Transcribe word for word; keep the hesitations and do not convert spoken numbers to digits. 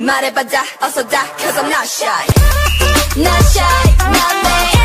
말해봐자 어서 다 Cause I'm not shy Not shy, not me